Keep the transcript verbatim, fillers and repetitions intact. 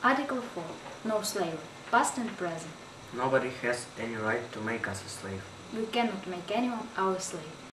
Article four. No slavery, past and present. Nobody has any right to make us a slave. We cannot make anyone our slave.